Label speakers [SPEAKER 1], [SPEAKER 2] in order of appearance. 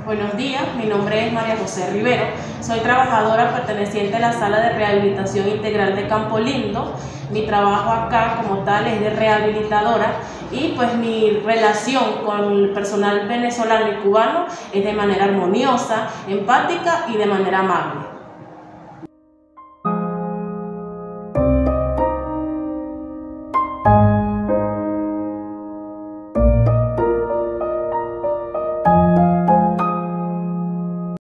[SPEAKER 1] Buenos días, mi nombre es María José Rivero, soy trabajadora perteneciente a la Sala de Rehabilitación Integral de Campo Lindo. Mi trabajo acá como tal es de rehabilitadora y pues mi relación con el personal venezolano y cubano es de manera armoniosa, empática y de manera amable.